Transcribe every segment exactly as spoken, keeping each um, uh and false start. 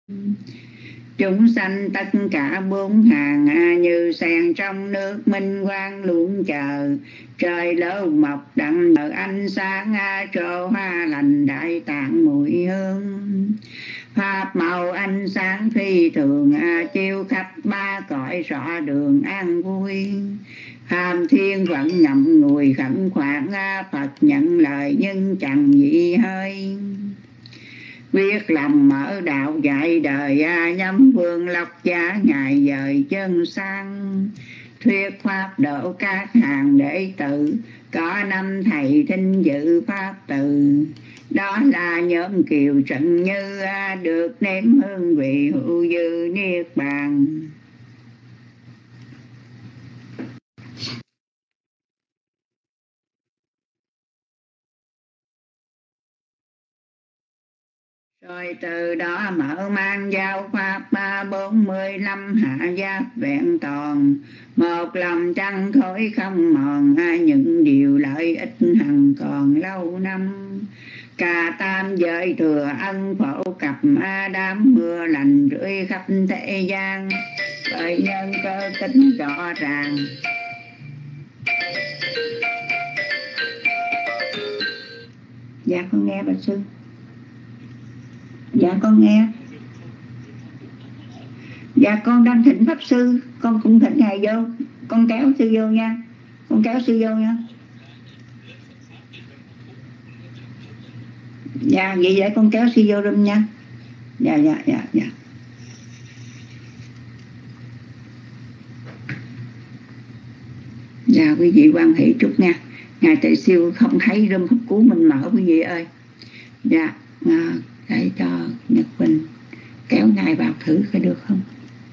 Chúng sanh tất cả bốn hàng như sen trong nước minh quang luôn chờ. Trời lâu mọc đặng nở ánh sáng trổ hoa lành đại tạng mùi hương. Pháp màu ánh sáng phi thường chiếu khắp ba cõi rõ đường an vui. Tham thiên vẫn ngậm ngùi khẩn khoản Phật nhận lời nhưng chẳng dị hơi. Quyết lòng mở đạo dạy đời nhắm vương lộc giá ngài dời chân sang. Thuyết pháp độ các hàng đệ tử có năm thầy thinh dự pháp từ. Đó là nhóm Kiều Trần Như được nếm hương vị hữu dư niết bàn. Rồi từ đó mở mang giáo pháp bốn mươi lăm hạ giáp vẹn toàn. Một lòng trăng khối không mòn những điều lợi ích hằng còn lâu năm. Cả tam giới thừa ân phổ cập đám mưa lành rưỡi khắp thế gian. Bởi nhân cơ tính rõ ràng. Dạ con nghe bà sư. Dạ con nghe. Dạ con đang thỉnh pháp sư. Con cũng thỉnh ngài vô. Con kéo sư vô nha. Con kéo sư vô nha. Dạ vậy để con kéo sư vô room nha. Dạ dạ dạ dạ. Dạ quý vị quan hệ chút nha. Ngài Tề Siêu không thấy room hút cứu mình mở quý vị ơi. Dạ à, để cho Nhật Quỳnh kéo ngài vào thử coi được không.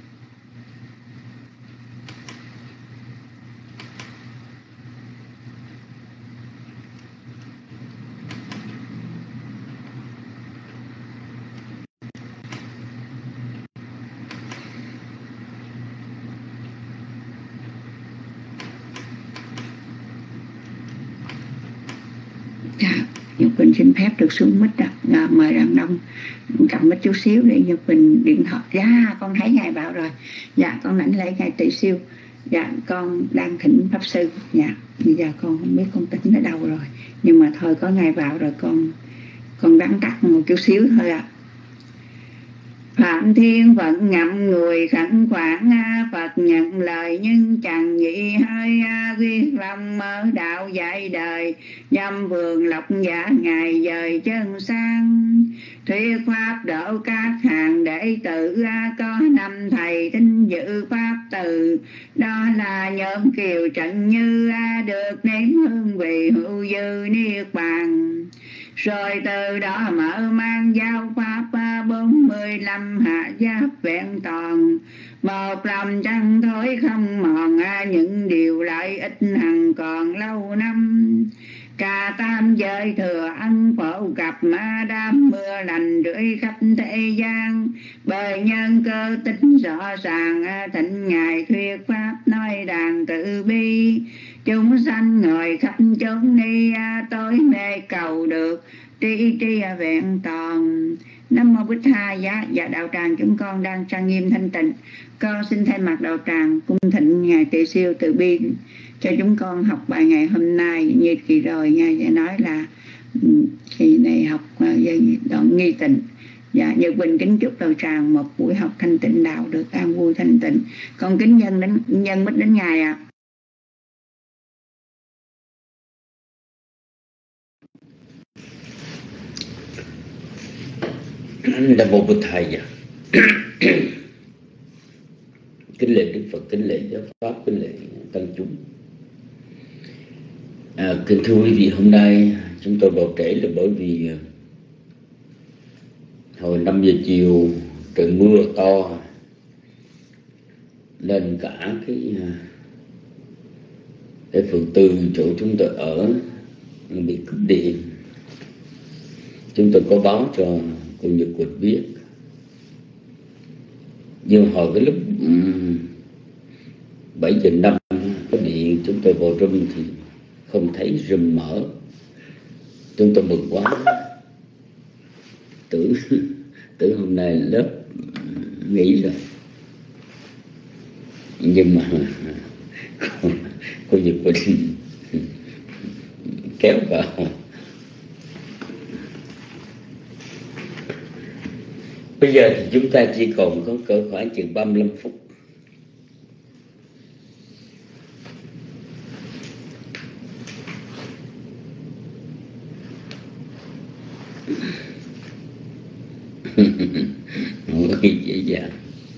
Nhật Quỳnh xin phép được xuống mic đó. À, mời Đàn Đông cầm mic chút xíu để Nhật Quỳnh điện thoại. Dạ con thấy ngài vào rồi. Dạ con lãnh lễ ngài Tỳ Siêu. Dạ con đang thỉnh pháp sư. Dạ bây giờ con không biết con tỉnh ở đâu rồi, nhưng mà thôi có ngài vào rồi con con gắng cắt một chút xíu thôi ạ. À. Phạm Thiên vẫn ngậm người khẩn khoản Phật nhận lời nhưng chẳng dị hơi. Quyết lòng mở đạo dạy đời dâm vườn lộc giả ngài dời chân sang. Thuyết pháp độ các hàng đệ tử có năm thầy thinh dự pháp từ. Đó là nhóm Kiều Trần Như được nếm hương vị hữu dư niết bàn. Rồi từ đó mở mang giáo pháp bốn mươi lăm hạ giáp vẹn toàn. Một lòng trăng thối không mòn những điều lợi ích hằng còn lâu năm. Cả tam giới thừa ân phổ cập đám mưa lành rưỡi khắp thế gian. Bởi nhân cơ tính rõ ràng thịnh ngài thuyết pháp nói đàn tự bi. Chúng sanh ngồi khắp chốn ni tối mê cầu được tri tri vẹn toàn. Nam mô Bích Tha. Giá dạ đạo tràng chúng con đang trang nghiêm thanh tịnh. Con xin thay mặt đạo tràng cung thịnh ngài Tỳ Siêu từ bi cho chúng con học bài ngày hôm nay. Như kỳ rồi ngài nói là kỳ này học đoạn nghi tịnh. Dạ Nhật Quỳnh kính chúc đạo tràng một buổi học thanh tịnh đạo được an vui thanh tịnh. Con kính nhân đến nhân mít đến ngài ạ. À. Nam mô Bụt Thầy. Kính lễ Đức Phật, kính lễ giáo pháp, kính lễ tăng chúng. À, kính thưa quý vị, hôm nay chúng tôi vào trễ là bởi vì hồi năm giờ chiều trời mưa to nên cả cái cái phường tư chỗ chúng tôi ở bị cúp điện. Chúng tôi có báo cho cô Nhật Quỳnh biết, nhưng hồi cái lúc um, bảy giờ năm có điện, chúng tôi vào room thì không thấy room mở. Chúng tôi mừng quá, tưởng tưởng hôm nay lớp nghĩ rồi. Nhưng mà cô Nhật Quỳnh kéo vào. Bây giờ thì chúng ta chỉ còn có cỡ khoảng chừng ba mươi lăm phút. Không có gì dễ dàng.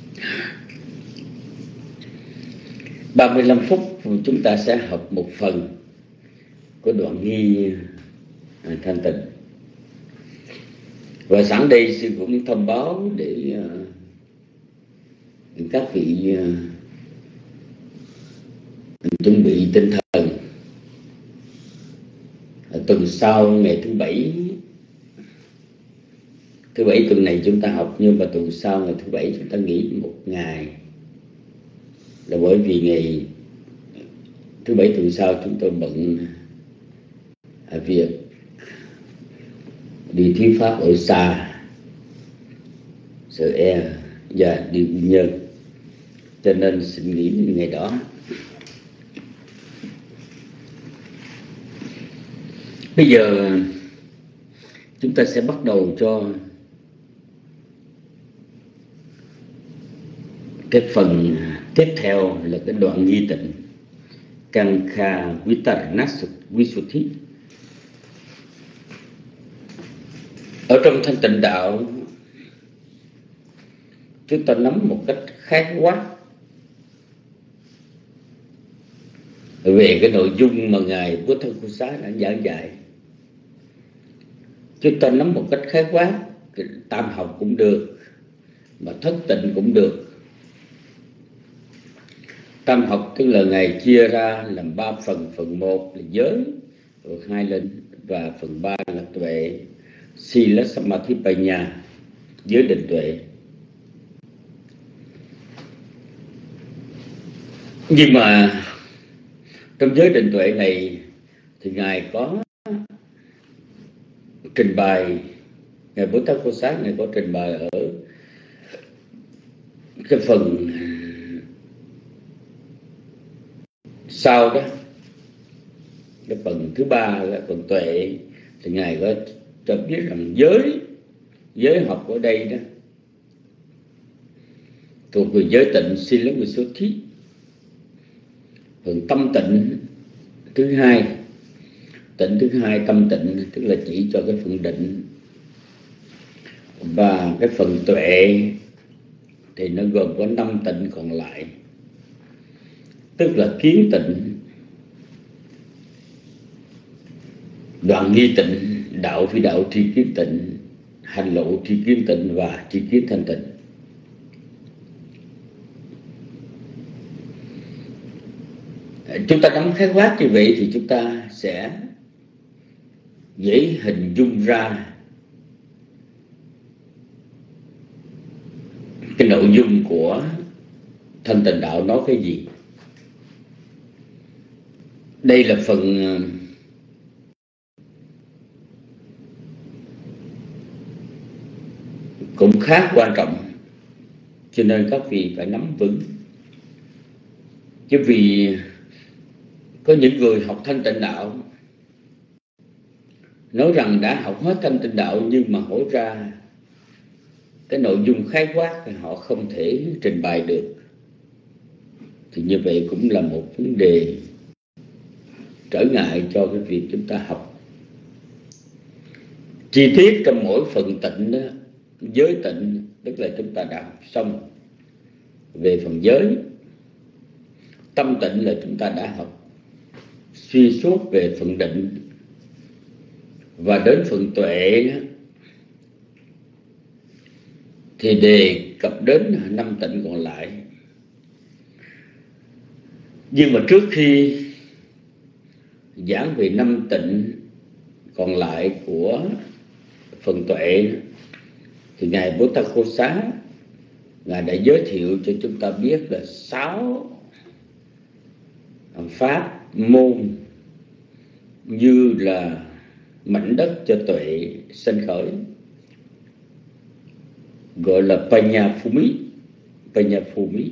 ba mươi lăm phút chúng ta sẽ học một phần của đoạn nghi thanh tịnh. Và sẵn đây sư cũng thông báo để uh, các vị uh, chuẩn bị tinh thần. uh, tuần sau ngày thứ bảy thứ bảy tuần này chúng ta học, nhưng mà tuần sau ngày thứ bảy chúng ta nghỉ một ngày, là bởi vì ngày thứ bảy tuần sau chúng tôi bận uh, việc đi thuyết pháp ở xa, Sợ E và đi Quy Nhơn, cho nên xin nghỉ ngày đó. Bây giờ chúng ta sẽ bắt đầu cho cái phần tiếp theo là cái đoạn nghi tịnh Kankha Vitaranassavisuddhi. Ở trong thanh tịnh đạo, chúng ta nắm một cách khái quát về cái nội dung mà Ngài Buddhaghosa đã giảng dạy. Chúng ta nắm một cách khái quát, tam học cũng được, mà thất tịnh cũng được. Tam học tức là Ngài chia ra làm ba phần. Phần một là giới, phần hai là và phần ba là tuệ, Sila Samadhi Panya, giới định tuệ. Nhưng mà trong giới định tuệ này thì Ngài có trình bày, Ngài Buddhaghosa Ngài có trình bày ở cái phần sau đó, cái phần thứ ba là phần tuệ, thì Ngài có cho biết rằng giới giới học ở đây đó thuộc về giới tịnh Sila Visuddhi. Phần tâm tịnh thứ hai, tịnh thứ hai tâm tịnh tức là chỉ cho cái phần định, và cái phần tuệ thì nó gồm có năm tịnh còn lại, tức là kiến tịnh, đoạn nghi tịnh, đạo phi đạo tri kiến tịnh, hành lộ tri kiến tịnh và tri kiến thanh tịnh. Chúng ta nắm khái quát như vậy thì chúng ta sẽ dễ hình dung ra cái nội dung của thanh tịnh đạo nói cái gì. Đây là phần cũng khá quan trọng, cho nên các vị phải nắm vững. Chứ vì có những người học thanh tịnh đạo nói rằng đã học hết thanh tịnh đạo, nhưng mà hỏi ra cái nội dung khái quát thì họ không thể trình bày được, thì như vậy cũng là một vấn đề trở ngại cho cái việc chúng ta học. Chi tiết trong mỗi phần tịnh đó, giới tịnh tức là chúng ta đã học xong về phần giới, tâm tịnh là chúng ta đã học xuyên suốt về phần định, và đến phần tuệ thì đề cập đến năm tịnh còn lại. Nhưng mà trước khi giảng về năm tịnh còn lại của phần tuệ thì Ngài Buddhaghosa Ngài đã giới thiệu cho chúng ta biết là sáu pháp môn như là mảnh đất cho tuệ sanh khởi, gọi là Panya Phumi, Panya Phù Mỹ.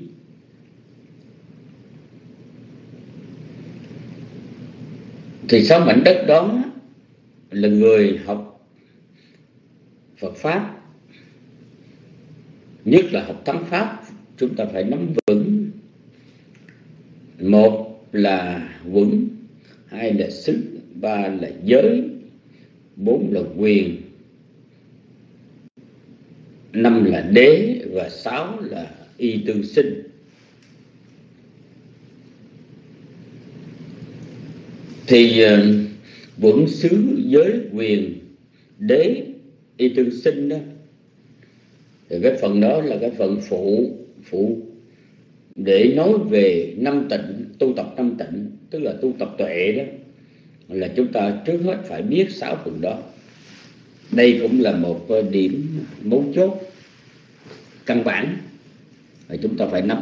Thì sáu mảnh đất đó là người học Phật Pháp, nhất là học Thắng Pháp, chúng ta phải nắm vững. Một là vững, hai là sức, ba là giới, bốn là quyền, năm là đế và sáu là y tương sinh. Thì uh, vững, xứ, giới, quyền, đế, y tương sinh đó, thì cái phần đó là cái phần phụ phụ để nói về năm tịnh, tu tập năm tịnh, tức là tu tập tuệ đó, là chúng ta trước hết phải biết sáu phần đó. Đây cũng là một điểm mấu chốt căn bản mà chúng ta phải nắm.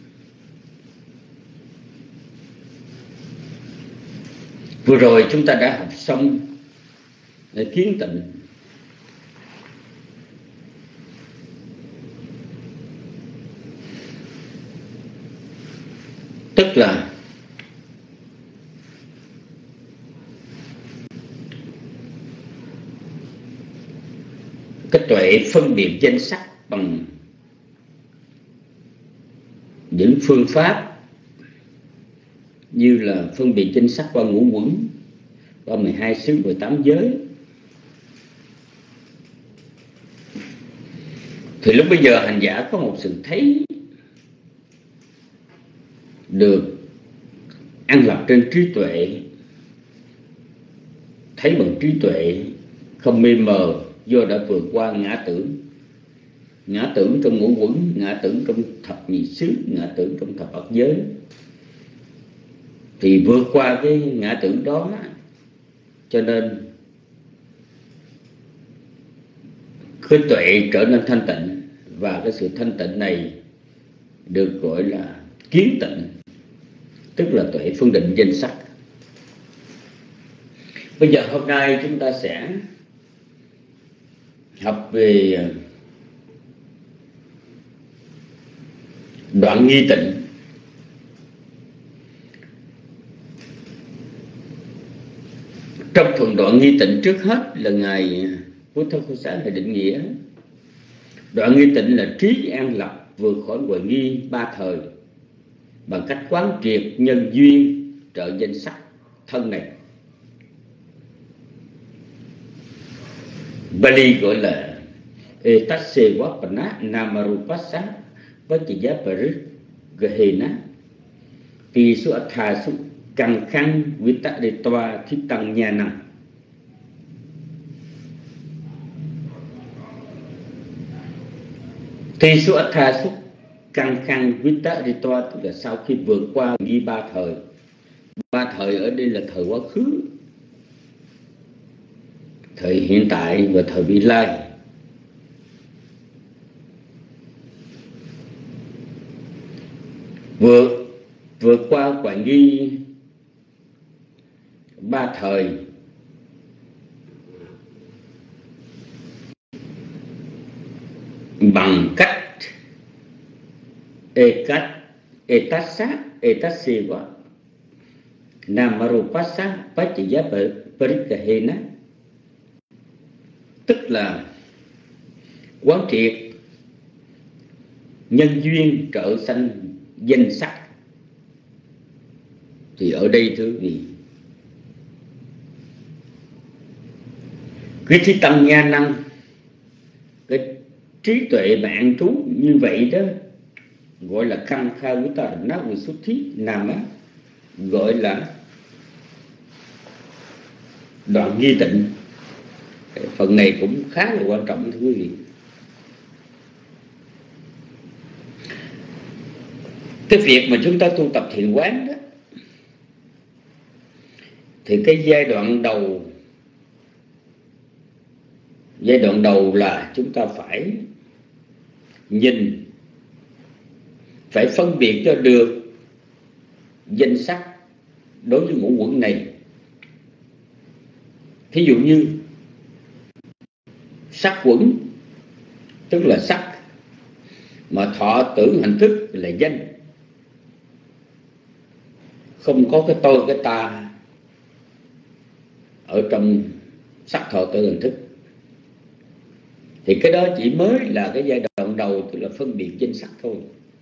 Vừa rồi chúng ta đã học xong để kiến tịnh. Tức là cái tuệ phân biệt danh sắc bằng những phương pháp như là phân biệt danh sắc qua ngũ quẩn, qua mười hai xứ, mười tám giới. Thì lúc bây giờ hành giả có một sự thấy được an lập trên trí tuệ, thấy bằng trí tuệ, không mê mờ do đã vượt qua ngã tưởng. Ngã tưởng trong ngũ quẩn, ngã tưởng trong thập nhị xứ, ngã tưởng trong thập bát giới. Thì vượt qua cái ngã tưởng đó, cho nên cái tuệ trở nên thanh tịnh. Và cái sự thanh tịnh này được gọi là kiến tịnh, tức là tuệ phân định danh sắc. Bây giờ hôm nay chúng ta sẽ học về đoạn nghi tịnh. Trong phần đoạn nghi tịnh, trước hết là NgàiพุทธKhổ Xá Ngài định nghĩa đoạn nghi tịnh là trí an lập vượt khỏi hoài nghi ba thời bằng cách quán triệt nhân duyên trợ danh sắc thân này. Bali gọi là Etasevapanna Namarupassa Vajjaparighena Ti su atha su căng khăn Vitadetva Thi Tăng Nha Năng. Thì su atha su căng khăn Vitadetva, tức là sau khi vượt qua nghi ba thời. Ba thời ở đây là thời quá khứ, thời hiện tại và thời vị lai. Vượt vượt qua hoài nghi ba thời bằng cách ekat etassa etaseva namarupassa vajjaparighena, tức là quán triệt nhân duyên trợ sanh danh sắc. Thì ở đây thưa quý vị, cái Thi Tăng Nha Năng, cái trí tuệ bạn trú như vậy đó, gọi là Khăn Kha Vitarana Visuddhi Nam á, gọi là đoạn nghi tịnh. Phần này cũng khá là quan trọng thưa quý vị. Cái việc mà chúng ta tu tập thiền quán đó, thì cái giai đoạn đầu Giai đoạn đầu là chúng ta phải nhìn, phải phân biệt cho được danh sắc đối với ngũ quẩn này. Thí dụ như sắc quẩn, tức là sắc, mà thọ tưởng hành thức là danh, không có cái tôi cái ta ở trong sắc thọ tưởng hành thức, thì cái đó chỉ mới là cái giai đoạn đầu, tức là phân biệt danh sắc thôi.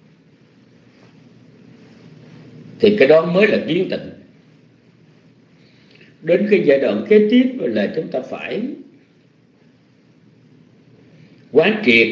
Thì cái đó mới là kiến tịnh. Đến cái giai đoạn kế tiếp là chúng ta phải quán triệt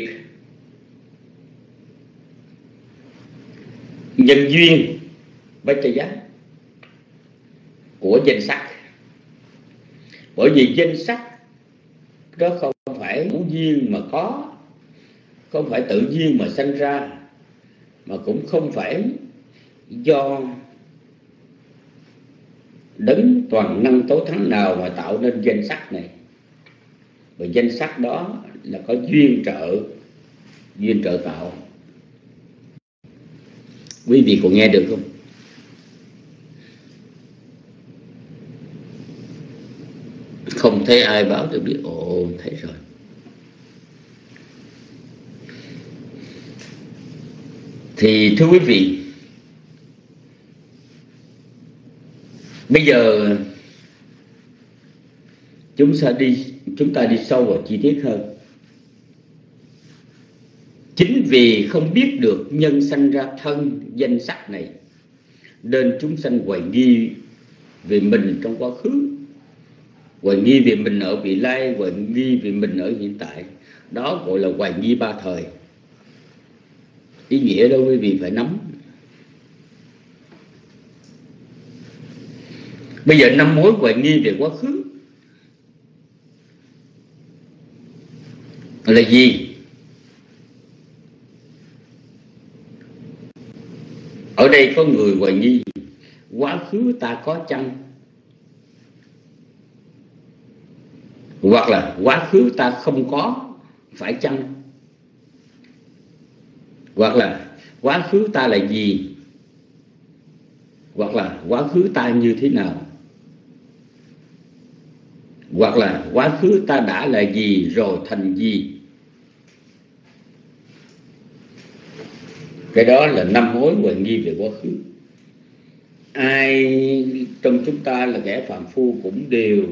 nhân duyên Bachaya của danh sắc. Bởi vì danh sắc đó không phải ngẫu nhiên mà có, không phải tự nhiên mà sanh ra, mà cũng không phải do đấng toàn năng tối thắng nào mà tạo nên danh sắc này. Và danh sắc đó là có duyên trợ, duyên trợ tạo. Quý vị còn nghe được không? Không thấy ai báo được biết. Ồ, thấy rồi. Thì thưa quý vị, bây giờ chúng ta đi chúng ta đi sâu vào chi tiết hơn. Chính vì không biết được nhân sanh ra thân danh sắc này, nên chúng sanh hoài nghi về mình trong quá khứ, hoài nghi về mình ở vị lai, hoài nghi về mình ở hiện tại. Đó gọi là hoài nghi ba thời. Ý nghĩa đó quý vị phải nắm. Bây giờ năm mối hoài nghi về quá khứ là gì? Ở đây có người hoài nghi quá khứ ta có chăng, hoặc là quá khứ ta không có phải chăng, hoặc là quá khứ ta là gì, hoặc là quá khứ ta như thế nào, hoặc là quá khứ ta đã là gì rồi thành gì. Cái đó là năm mối hoài nghi về quá khứ. Ai trong chúng ta là kẻ phàm phu cũng đều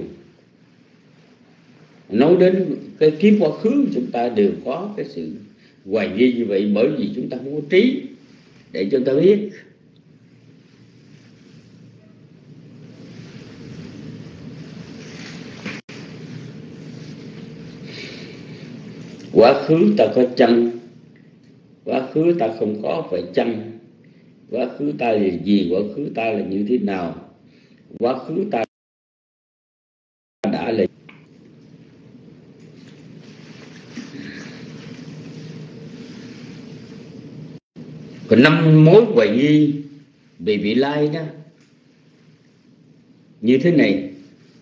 nói đến cái kiếp quá khứ, chúng ta đều có cái sự hoài nghi như vậy, bởi vì chúng ta không có trí để chúng ta biết. Quá khứ ta có chăng, quá khứ ta không có phải chăng, quá khứ ta là gì, quá khứ ta là như thế nào, quá khứ ta đã là. Còn năm mối hoài nghi về vị lai đó như thế này.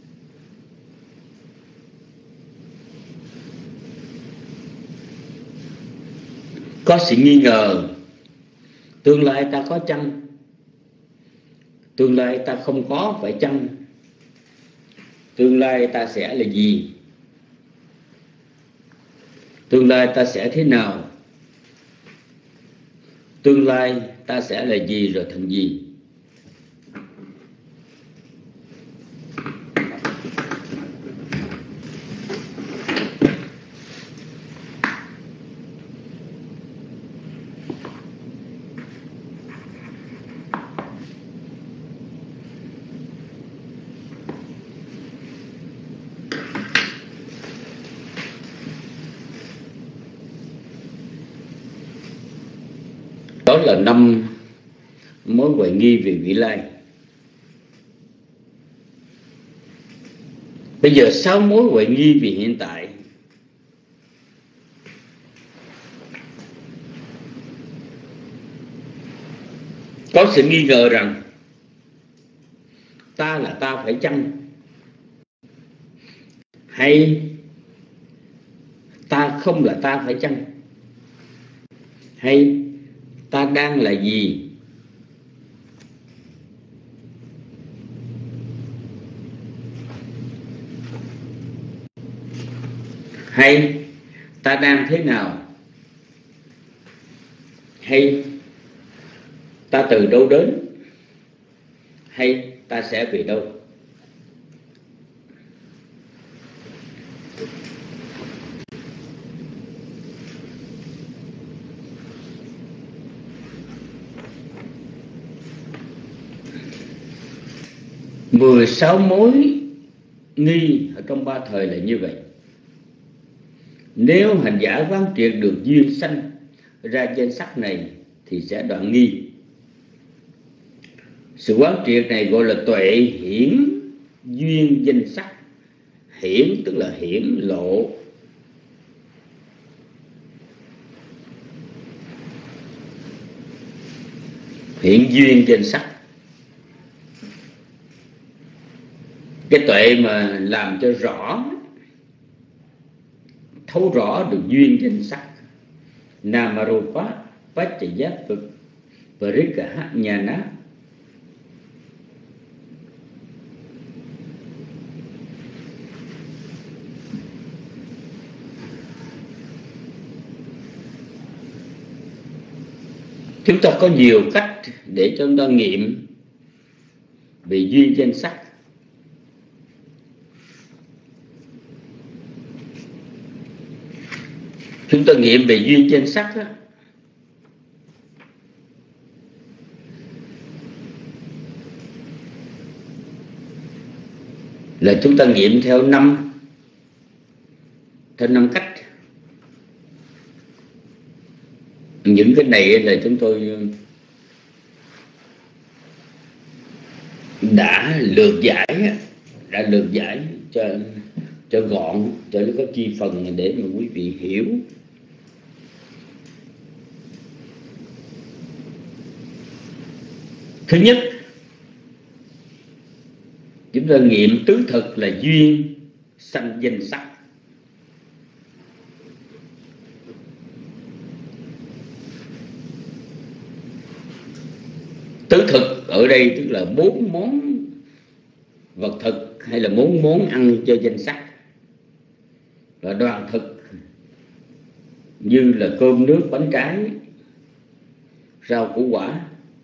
Có sự nghi ngờ tương lai ta có chăng, tương lai ta không có phải chăng, tương lai ta sẽ là gì, tương lai ta sẽ thế nào, tương lai ta sẽ là gì rồi thành gì. Đó là năm mối hoài nghi về vị lai. Bây giờ sáu mối hoài nghi về hiện tại. Có sự nghi ngờ rằng ta là ta phải chăng, hay ta không là ta phải chăng, hay ta đang là gì, hay ta đang thế nào. hay ta từ đâu đến, hay ta sẽ về đâu. Mười sáu mối nghi ở trong ba thời là như vậy. Nếu hành giả quán triệt được duyên sanh ra danh sắc này thì sẽ đoạn nghi. Sự quán triệt này gọi là tuệ hiển duyên danh sắc. Hiển tức là hiển lộ, hiển duyên danh sắc. Cái tuệ mà làm cho rõ, thấu rõ được duyên danh sắc. Namarupa Paccaya Parikha Jnana. Chúng ta có nhiều cách để cho chúng ta nghiệm về duyên danh sắc. Chúng ta nghiệm về duyên danh sắc đó, là chúng ta nghiệm theo năm theo năm cách. Những cái này là chúng tôi đã lược giải, đã lược giải cho cho gọn, cho nó có chi phần để mà quý vị hiểu. Thứ nhất, chúng ta nghiệm tứ thực là duyên sanh danh sắc. Tứ thực ở đây tức là bốn món vật thực hay là bốn món ăn cho danh sắc. Và đoàn thực như là cơm nước bánh trái, rau củ quả.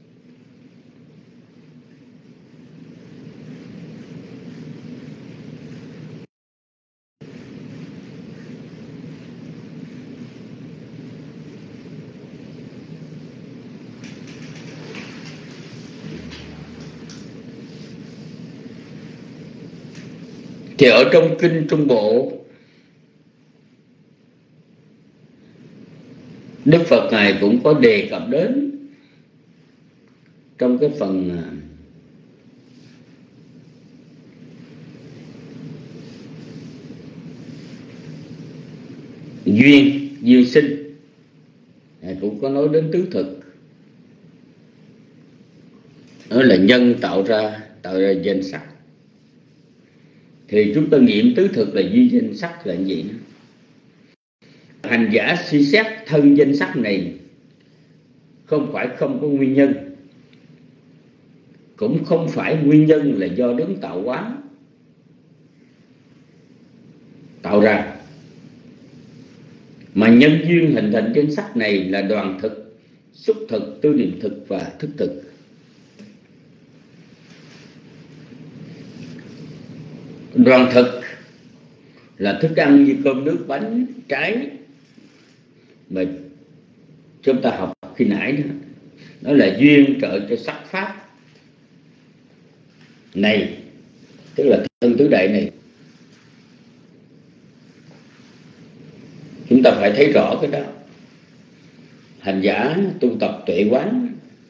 Thì ở trong kinh Trung Bộ, Đức Phật Ngài cũng có đề cập đến trong cái phần duyên duyên sinh, Ngài cũng có nói đến tứ thực. Đó là nhân tạo ra tạo ra danh sắc. Thì chúng ta nghiệm tứ thực là duyên danh sắc là gì? Hành giả suy xét thân danh sắc này không phải không có nguyên nhân, cũng không phải nguyên nhân là do đấng tạo hóa tạo ra, mà nhân duyên hình thành danh sắc này là đoàn thực, xúc thực, tư niệm thực và thức thực. Đoàn thực là thức ăn như cơm nước bánh trái mà chúng ta học khi nãy đó. Đó là duyên trợ cho sắc pháp này, tức là thân tứ đại này. Chúng ta phải thấy rõ cái đó. Hành giả tu tập tuệ quán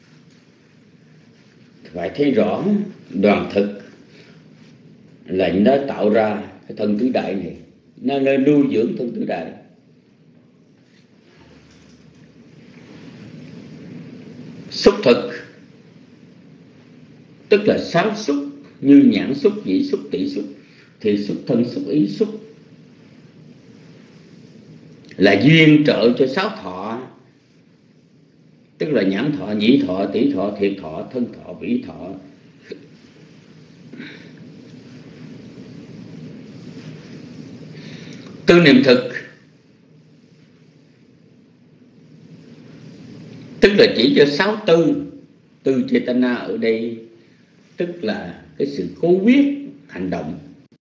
phải thấy rõ đoàn thực là nó tạo ra cái thân tứ đại này, nó nơi nuôi dưỡng thân tứ đại. Xúc thực tức là sáu xúc như nhãn xúc, nhĩ xúc, tỷ xúc, thì xúc thân, xúc ý, xúc là duyên trợ cho sáu thọ, tức là nhãn thọ, nhĩ thọ, tỷ thọ, thiệt thọ, thân thọ, vĩ thọ. Tư niệm thực tức là chỉ cho sáu tư. Tư Chetana ở đây tức là cái sự cố quyết hành động,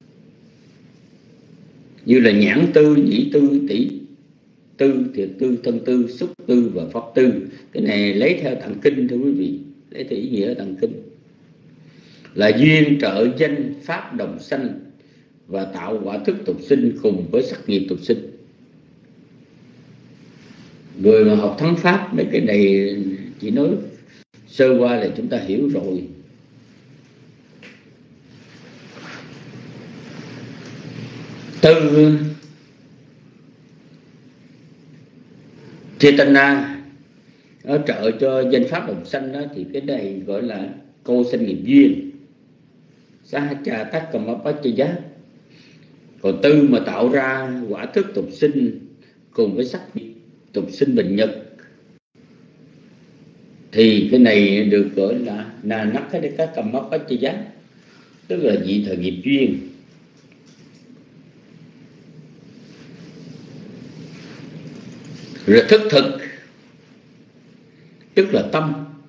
như là nhãn tư, nhĩ tư, tỷ tư, thiệt tư, thân tư, xúc tư và pháp tư. Cái này lấy theo tạng kinh thưa quý vị, lấy theo ý nghĩa tạng kinh là duyên trợ danh pháp đồng sanh và tạo quả thức tục sinh cùng với sắc nghiệp tục sinh. Người mà học thắng pháp mấy cái này chỉ nói sơ qua là chúng ta hiểu rồi. Từ Chetana nó trợ cho danh pháp đồng sanh đó, thì cái này gọi là cô sanh nghiệp duyên, Sahacha Takkamapachaya. Còn tư mà tạo ra quả thức tục sinh cùng với sắc nghiệp tục sinh bình nhật thì cái này được gọi là Nanakadekakamapachaya, tức là vị thời nghiệp duyên. Rồi thức thực tức là tâm.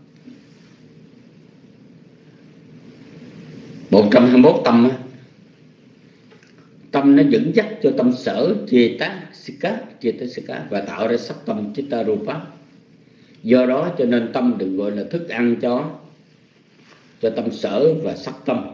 Một trăm hai mươi mốt tâm á, tâm nó dẫn dắt cho tâm sở Chetasika, Chetasika và tạo ra sắc tâm Chittarupa. Do đó cho nên tâm được gọi là thức ăn cho cho tâm sở và sắc tâm.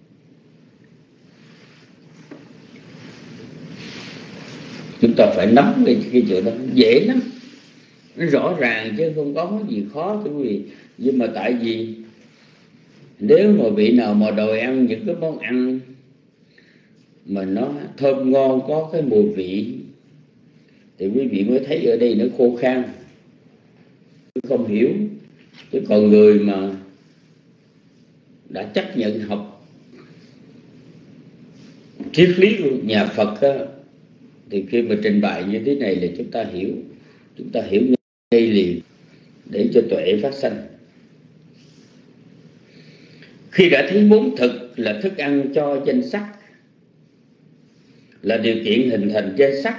Chúng ta phải nắm cái, cái chỗ đó dễ lắm, nó rõ ràng chứ không có gì khó thưa quý vị. Nhưng mà tại vì nếu mà vị nào mà đòi ăn những cái món ăn mà nó thơm ngon, có cái mùi vị, thì quý vị mới thấy ở đây nó khô khan, không hiểu. Chứ còn người mà đã chấp nhận học triết lý của nhà Phật á, thì khi mà trình bày như thế này là chúng ta hiểu, chúng ta hiểu ngay liền để cho tuệ phát sanh. Khi đã thấy bốn thực là thức ăn cho danh sắc, là điều kiện hình thành danh sắc,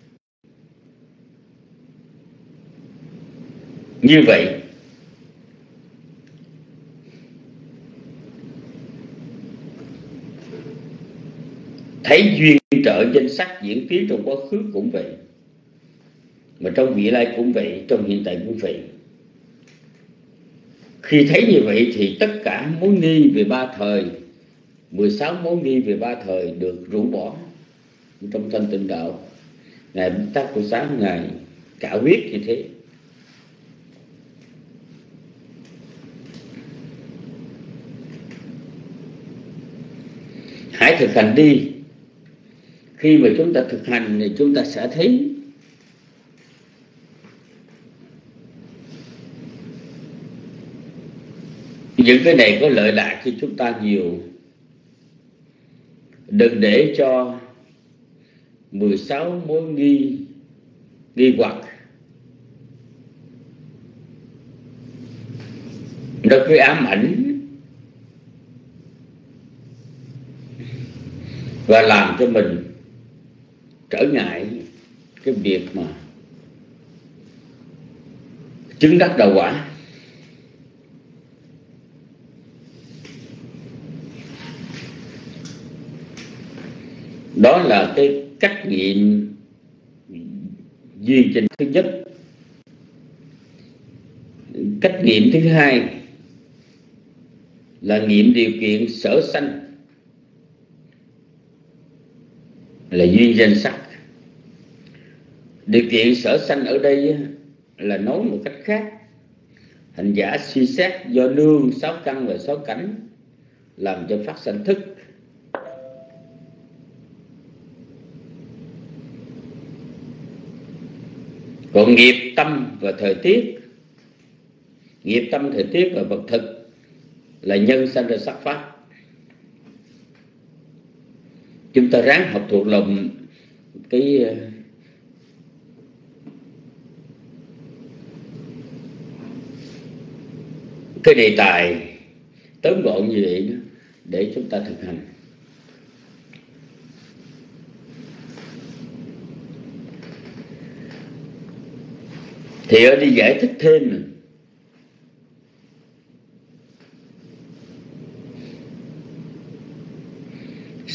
như vậy thấy duyên trợ danh sắc diễn tiến trong quá khứ cũng vậy, mà trong vị lai cũng vậy, trong hiện tại cũng vậy. Khi thấy như vậy thì tất cả mối nghi về ba thời, mười sáu mối nghi về ba thời được rũ bỏ trong thanh tịnh đạo. Ngài Bích Tát Cô Sáng Ngài cả quyết như thế. Hãy thực hành đi. Khi mà chúng ta thực hành thì chúng ta sẽ thấy những cái này có lợi lạc cho chúng ta nhiều. Đừng để cho mười sáu mối nghi nghi hoặc nó cứ ám ảnh và làm cho mình trở ngại cái việc mà chứng đắc đạo quả. Đó là cái cách nghiệm duyên trình thứ nhất. Cách nghiệm thứ hai là nghiệm điều kiện sở sanh, là duyên danh sắc. Điều kiện sở sanh ở đây là nói một cách khác, hành giả suy xét do nương sáu căn và sáu cảnh làm cho phát sanh thức. Còn nghiệp tâm và thời tiết, nghiệp tâm thời tiết và vật thực là nhân sanh ra sắc pháp. Chúng ta ráng học thuộc lòng cái cái đề tài tóm gọn như vậy đó, để chúng ta thực hành. Thì ở đây giải thích thêm,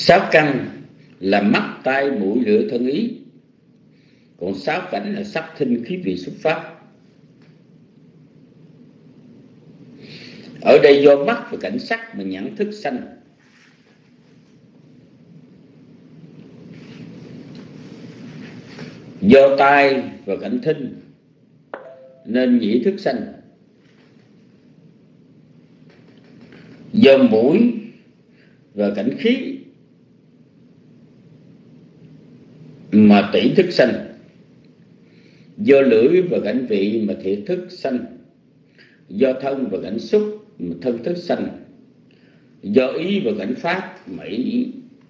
Sáu căn là mắt, tai, mũi, lưỡi, thân, ý. Còn sáu cảnh là sắc, thinh, khí, vị, xúc, pháp. Ở đây do mắt và cảnh sắc mà nhãn thức sanh. Do tai và cảnh thinh nên nhĩ thức sanh. Do mũi và cảnh khí mà tỷ thức sanh. Do lưỡi và cảnh vị mà thiệt thức sanh. Do thân và cảnh xúc mà thân thức sanh. Do ý và cảnh pháp mà ý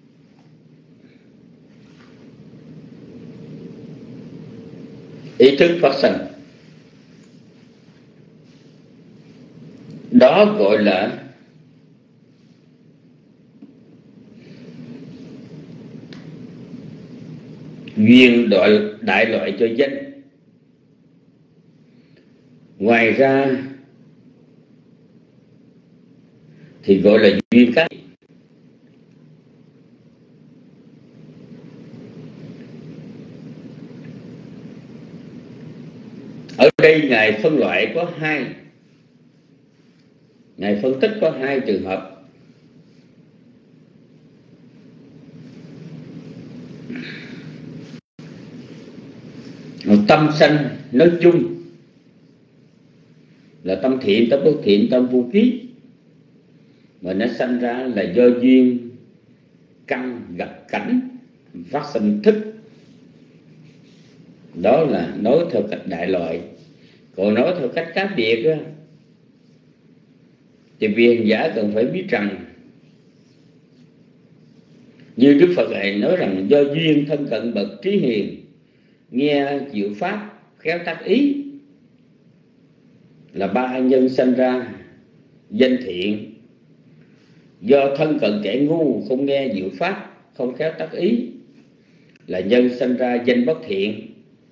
ý thức phát sanh. Đó gọi là duyên đại, đại loại cho danh. Ngoài ra thì gọi là duyên các. Ở đây Ngài phân loại có hai, Ngài phân tích có hai trường hợp. Một tâm sanh nói chung là tâm thiện, tâm bất thiện, tâm vô ký, mà nó sanh ra là do duyên căn gặp cảnh phát sinh thức. Đó là nói theo cách đại loại. Còn nói theo cách cá biệt đó, thì vị hành giả cần phải biết rằng, như Đức Phật này nói rằng do duyên thân cận bậc trí hiền, nghe diệu pháp khéo tác ý, là ba nhân sanh ra danh thiện. Do thân cận kẻ ngu không nghe diệu pháp, không khéo tác ý, là nhân sanh ra danh bất thiện.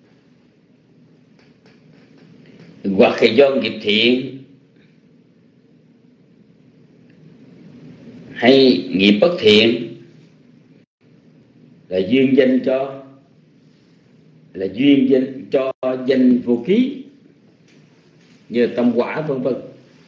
Hoặc là do nghiệp thiện hay nghiệp bất thiện, là duyên danh cho là duyên danh cho danh vô ký, như tâm quả vân vân.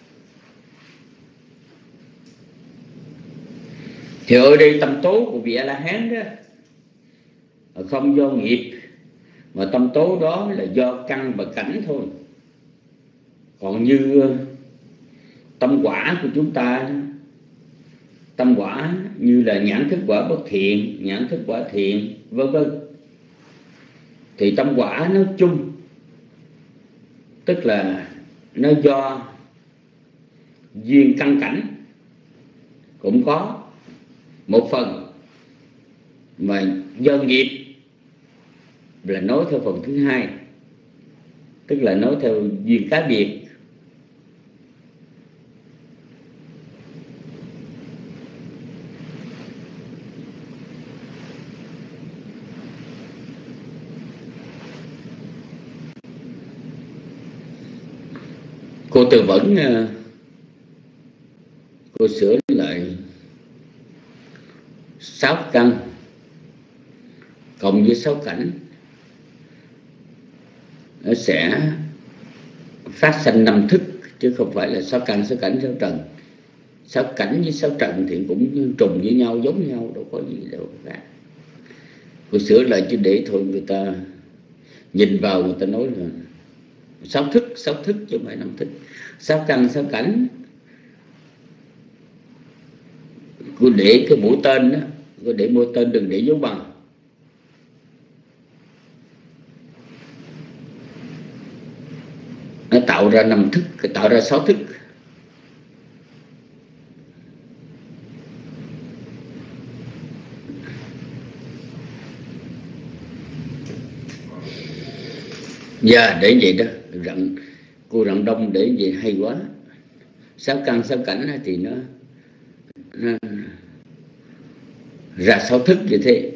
Thì ở đây tâm tố của vị A-la-hán đó không do nghiệp, mà tâm tố đó là do căn và cảnh thôi. Còn như tâm quả của chúng ta, tâm quả như là nhãn thức quả bất thiện, nhãn thức quả thiện, vân vân, thì tâm quả nói chung, tức là nó do duyên căn cảnh cũng có một phần, mà do nghiệp là nói theo phần thứ hai, tức là nói theo duyên cá biệt. Cô tư vấn, cô sửa lại sáu căn cộng với sáu cảnh, nó sẽ phát sanh năm thức, chứ không phải là sáu căn, sáu cảnh, sáu trần. Sáu cảnh với sáu trần thì cũng trùng với nhau, giống nhau, đâu có gì đâu cả. Cô sửa lại chứ để thôi người ta nhìn vào người ta nói là sáu thức, sáu thức chứ không phải năm thức. Sáu căn, sáu cảnh, cô để cái mũi tên đó, cô để mũi tên đừng để dấu bằng. Nó tạo ra năm thức, tạo ra sáu thức. Dạ, để vậy đó. Rặn, cô Rặn Đông để vậy hay quá. Sáu căn, sáu cảnh thì nó, nó ra sáu thức như thế.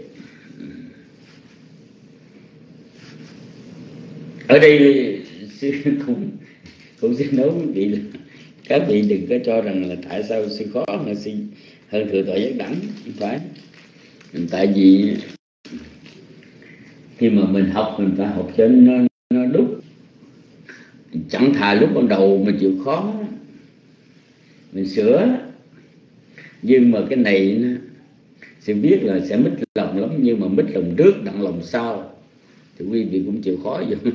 Ở đây cũng cũng xin nói với vị là các vị đừng có cho rằng là tại sao sư khó mà sư hơn thừa tội giác đẳng, không phải. Tại vì khi mà mình học, mình phải học cho nó, nó đúng. Chẳng thà lúc ban đầu mình chịu khó mình sửa, nhưng mà cái này sẽ biết là sẽ mít lòng lắm, nhưng mà mít lòng trước đặng lòng sau thì quý vị cũng chịu khó rồi.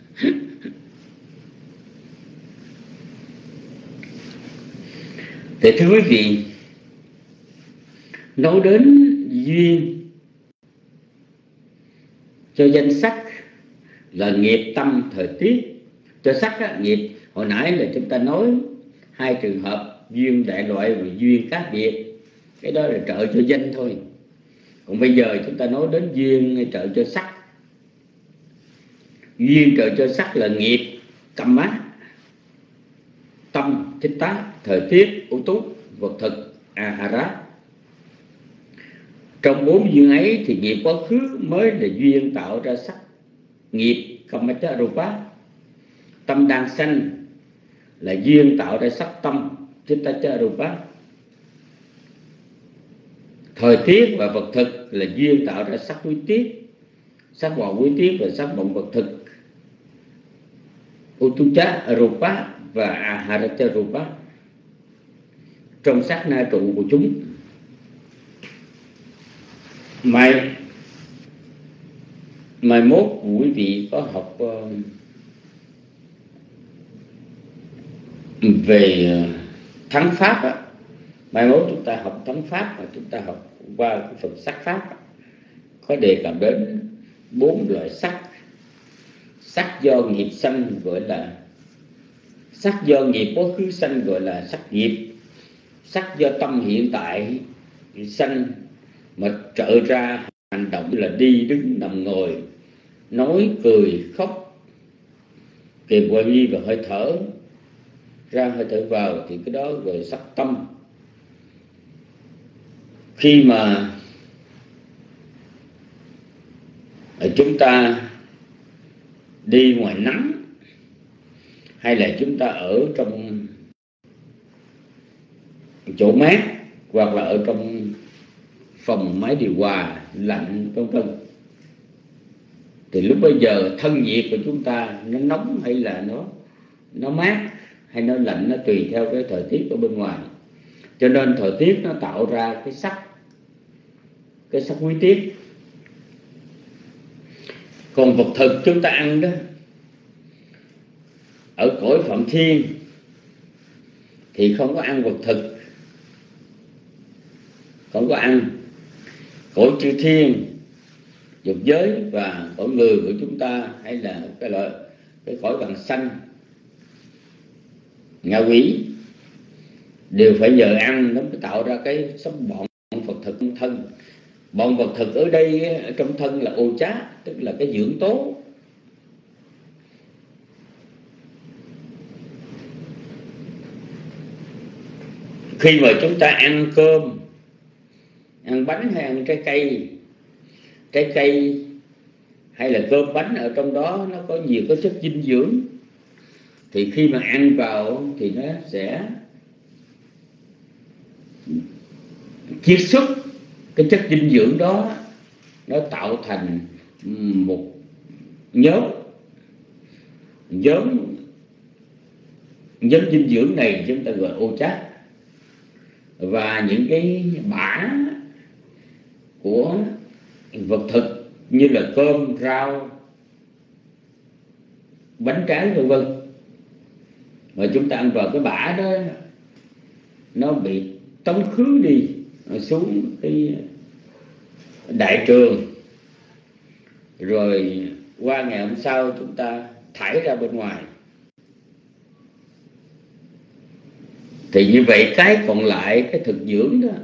Thì thưa quý vị, nói đến duyên cho danh sắc là nghiệp tâm thời tiết. Cho sắc á, nghiệp hồi nãy là chúng ta nói hai trường hợp duyên đại loại và duyên khác biệt, cái đó là trợ cho danh thôi. Còn bây giờ chúng ta nói đến duyên trợ cho sắc. Duyên trợ cho sắc là nghiệp cầm á, tâm thích tá, thời tiết ưu tú, vật thực ahara. Trong bốn duyên ấy thì nghiệp quá khứ mới là duyên tạo ra sắc. Nghiệp kammacha rupa, tâm đang sanh là duyên tạo ra sắc tâm chittacha rupa. Thời tiết và vật thực là duyên tạo ra sắc quý tiết. Sắc vào quý tiết và sắc vọng vật thực utucha rupa và aharacha rupa trong sát na trụ của chúng. Mai mai mốt quý vị có học uh, về thắng pháp á. Mai mốt chúng ta học thắng pháp và chúng ta học qua cái phần sắc pháp, có đề cập đến bốn loại sắc. Sắc do nghiệp sanh gọi là sắc do nghiệp quá khứ sanh gọi là sắc nghiệp. Sắc do tâm hiện tại sanh mà trợ ra hành động là đi đứng nằm ngồi, nói cười khóc, kèm qua nhi và hơi thở ra hơi thở vào, thì cái đó gọi sắc tâm. Khi mà chúng ta đi ngoài nắng hay là chúng ta ở trong chỗ mát hoặc là ở trong phòng máy điều hòa lạnh vân vân, thì lúc bây giờ thân nhiệt của chúng ta nó nóng hay là nó nó mát hay nó lạnh, nó tùy theo cái thời tiết ở bên ngoài. Cho nên thời tiết nó tạo ra cái sắc, cái sắc quý tiết. Còn vật thực chúng ta ăn đó, ở cõi Phạm Thiên thì không có ăn vật thực, không có ăn. Cõi chư thiên, dục giới và cõi người của chúng ta, hay là cái loại cái cõi vàng xanh, ngạ quỷ, đều phải nhờ ăn nó mới tạo ra cái sống bọn vật thực trong thân. Bọn vật thực ở đây ở trong thân là ô chá, tức là cái dưỡng tố. Khi mà chúng ta ăn cơm, ăn bánh hay ăn trái cây, trái cây hay là cơm bánh ở trong đó nó có nhiều cái chất dinh dưỡng, thì khi mà ăn vào thì nó sẽ chiết xuất cái chất dinh dưỡng đó, nó tạo thành một nhóm nhóm nhóm dinh dưỡng này chúng ta gọi ô chát. Và những cái bã của vật thực như là cơm, rau, bánh trái vân vân, mà chúng ta ăn vào cái bã đó, nó bị tống khứ đi xuống cái đại trường, rồi qua ngày hôm sau chúng ta thải ra bên ngoài. Thì như vậy cái còn lại, cái thực dưỡng đó,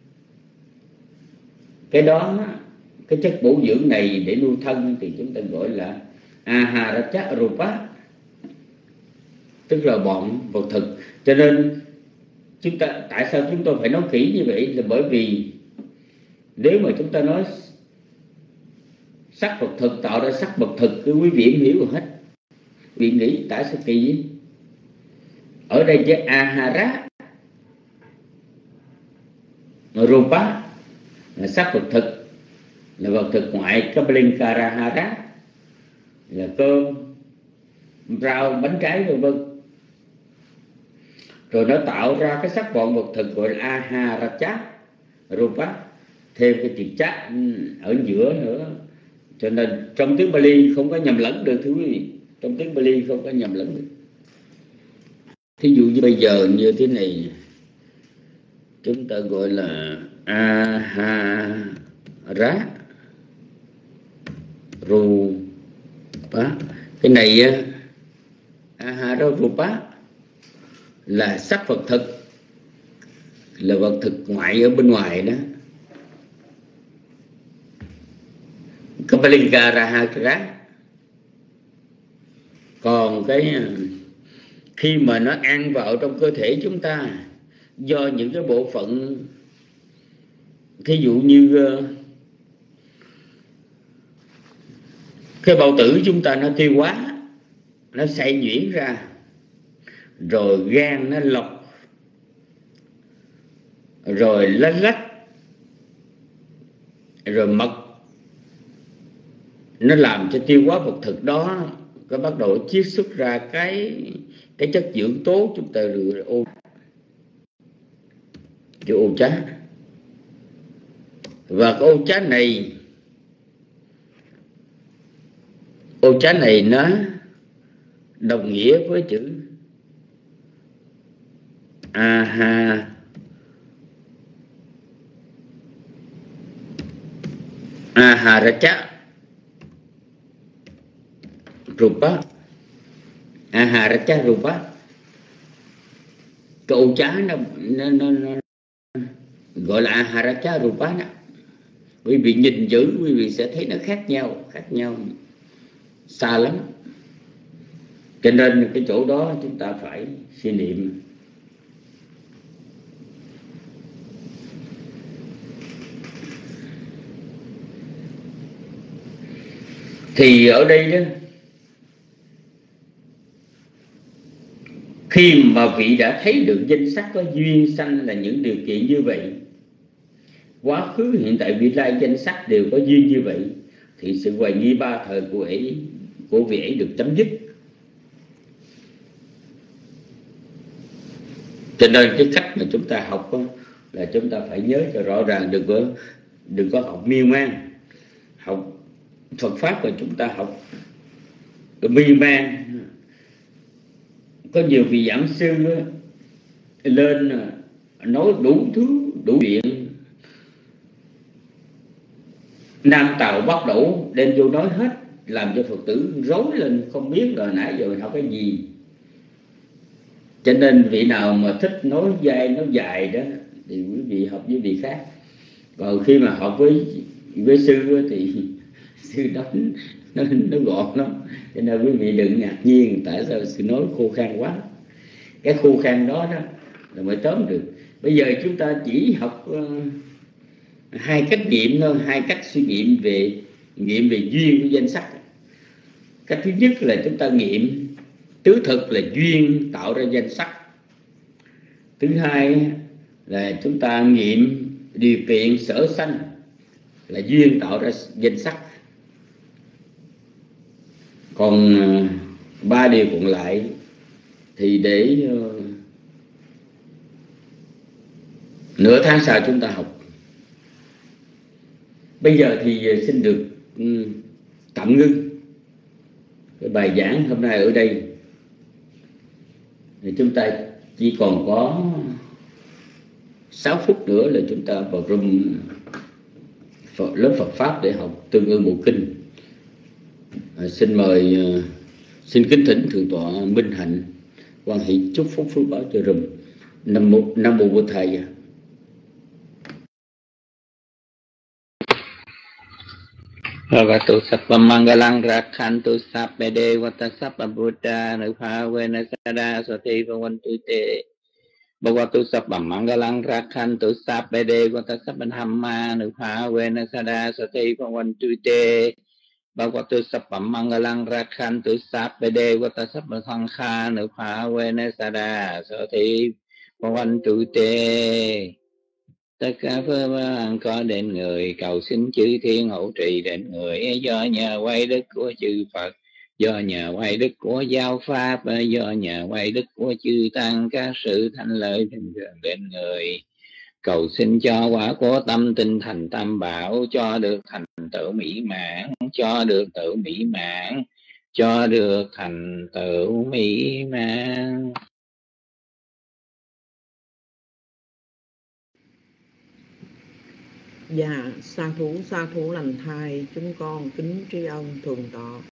cái đó, cái chất bổ dưỡng này để nuôi thân thì chúng ta gọi là aharacha rupa, tức là bọn vật thực. Cho nên chúng ta, tại sao chúng tôi phải nói kỹ như vậy, là bởi vì nếu mà chúng ta nói sắc vật thực tạo ra sắc vật thực, cái quý vị không hiểu rồi hết. Quý vị nghĩ tại sao kỳ gì? Ở đây chữ ahara rupa là sắc vật thực, là vật thực ngoại Kapalinkara, là cơm, rau, bánh trái vân vân. Rồi nó tạo ra cái sắc vọng vật thực gọi là Aharacha Rupa, thêm cái chữ chát ở giữa nữa. Cho nên trong tiếng Bali không có nhầm lẫn được, thưa quý vị. Trong tiếng Bali không có nhầm lẫn được. Thí dụ như bây giờ như thế này, chúng ta gọi là Ahara Rupa. Cái này Ahara Rupa là sắc vật thực, là vật thực ngoại ở bên ngoài đó. Kapalinkara. Còn cái khi mà nó ăn vào trong cơ thể chúng ta, do những cái bộ phận, thí dụ như cái bao tử chúng ta nó tiêu hóa, nó xay nhuyễn ra, rồi gan nó lọc, rồi lách lách, rồi mật nó làm cho tiêu hóa vật thực đó có bắt đầu chiết xuất ra cái cái chất dưỡng tố chúng ta gọi là ô chữ ô chá. Và cái ô chá này ô chá này nó đồng nghĩa với chữ aha aharacha rupa. Aharacha rupa, cái ô chá nó, nó, nó, nó gọi là aharacha rupa đó. Quý vị nhìn giữ, quý vị sẽ thấy nó khác nhau, khác nhau xa lắm. Cho nên cái chỗ đó chúng ta phải suy niệm. Thì ở đây đó, khi mà vị đã thấy được danh sắc có duyên sanh là những điều kiện như vậy, quá khứ, hiện tại, vị lai danh sắc đều có duyên như vậy, thì sự hoài nghi ba thời của ấy của vị ấy được chấm dứt. Cho nên cái cách mà chúng ta học đó, là chúng ta phải nhớ cho rõ ràng, đừng có đừng có học miên man. Học Phật pháp mà chúng ta học miên man. Có nhiều vị giảng sư lên nói đủ thứ, đủ chuyện, nam tào bắc đẩu đem vô nói hết, làm cho Phật tử rối lên, không biết là nãy giờ mình học cái gì. Cho nên vị nào mà thích nói dai nói dài đó thì quý vị học với vị khác. Còn khi mà học với với sư thì sư đánh nó, nó gọn lắm. Cho nên quý vị đừng ngạc nhiên tại sao sư nói khô khan quá. Cái khô khan đó đó là mới tóm được. Bây giờ chúng ta chỉ học uh, hai cách nghiệm thôi, hai cách suy nghiệm về nghiệm về duyên của danh sắc. Cách thứ nhất là chúng ta nghiệm tứ thực là duyên tạo ra danh sắc. Thứ hai là chúng ta nghiệm điều kiện sở sanh là duyên tạo ra danh sắc. Còn uh, ba điều còn lại thì để uh, nửa tháng sau chúng ta học. Bây giờ thì xin được um, tạm ngưng cái bài giảng hôm nay ở đây. Thì chúng ta chỉ còn có sáu phút nữa là chúng ta vào room Phật, lớp Phật pháp để học Tương Ưng Bộ Kinh. À, xin mời, uh, xin kính thỉnh Thượng tọa Minh Hạnh quan hệ chúc phúc phước báo cho room. Nam mô Nam mô Bổn Thầy. Bhagavato Sappam Mangalang Rakhantu Sappe Devata Sappa Buddha Nupavena Sada Sati Bhavantu Te. Bhagavato Sappam Mangalang Rakhantu Sappe Devata Sappa Dhamma Nupavena Sada Sati Bhavantu Te. Bhagavato Sappam Mangalang Rakhantu Sappe Devata Sappa Sankha Nupavena Sada Sati Bhavantu Te. tất cả phước báo có đến người, cầu xin chư thiên hộ trì đến người, do nhờ quay đức của chư Phật, do nhờ quay đức của giáo pháp, do nhờ quay đức của chư tăng, các sự thanh lợi thường thường đến người. Cầu xin cho quả của tâm tinh thành tam bảo, cho được thành tựu mỹ mãn, cho được tựu mỹ mãn, cho được thành tựu mỹ mãn. Dạ, sa thú sa thú lành thai, chúng con kính tri ân thường tọa